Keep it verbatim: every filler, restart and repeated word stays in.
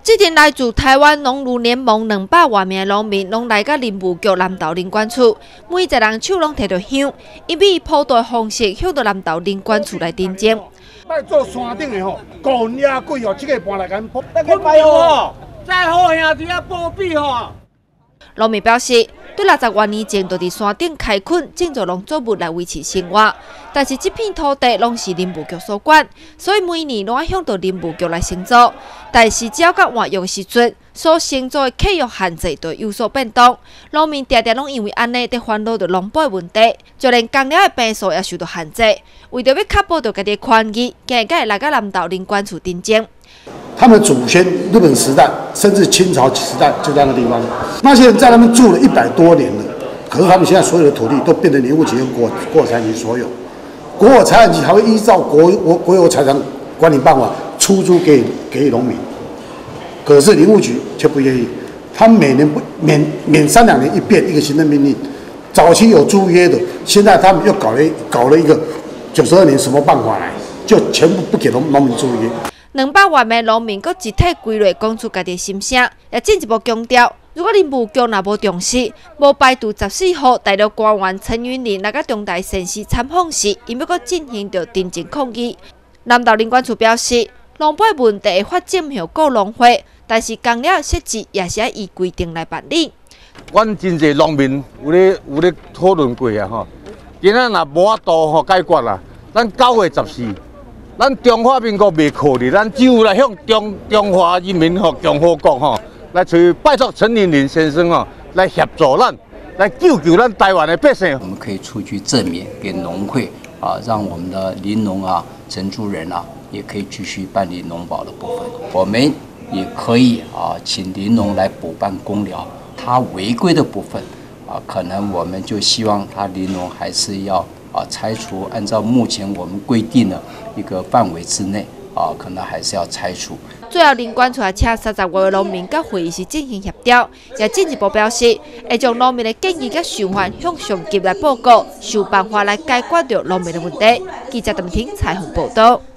这天来自台湾农渔联盟两百多名农民，拢来到林务局南投林管处，每一个人手拢摕着香，以以普渡的方式向到南投林管处来တင်證。 来做山顶的吼，高野鬼哦，这个搬来咱破， 咱去拜哦，再好兄弟啊，保庇吼。 农民表示，对六十多年前就伫山顶开垦种植农作物来维持生活，但是这片土地拢是林务局所管，所以每年拢要向到林务局来承租。但是只要到换约时阵，所承租的契约限制就会有所变动。农民常常拢因为安尼，在烦恼着农保的问题，就连工料的变数也受到限制。为着要确保着家己的权益，今日会来到南投林管处တင်證。 他们祖先日本时代，甚至清朝时代就在那个地方，那些人在那边住了一百多年了。可是他们现在所有的土地都变成林务局跟国国有财产局所有，国有财产局还会依照国国国有财产管理办法出租给给予农民。可是林务局却不愿意，他每年不免免三两年一变一个行政命令。早期有租约的，现在他们又搞了搞了一个九十二年什么办法来，就全部不给农农民租约。 两百多名农民，佫集体归类，讲出家己的心声，也进一步强调，如果林务局若无重视，无排除十四号大陆官员陈云林来到中台县市参访时，因要佫进行着定情抗议。南投林管处表示，农保问题发展后告农会，但是工料设置也是要依规定来办理。 阮真侪农民有咧有咧讨论过啊吼，今仔若无法度吼解决啦，咱九月十四。咱中华民国未考虑，咱只有来向中中华人民吼共和国吼来去拜托陈云林先生吼来协助咱，来救救咱台湾的百姓。 我们可以出具证明给农会啊，让我们的林农啊、承租人啊，也可以继续办理农保的部分。我们也可以啊，请林农来补办公疗，他违规的部分啊，可能我们就希望他林农还是要。啊，拆除按照目前我们规定的一个范围之内，啊，可能还是要拆除。 最后，林管处也请三十多位农民甲会议室进行协调，也进一步表示，会将农民的建议甲想法向上级来报告，想办法来解决掉农民的问题。记者陈婷采访报道。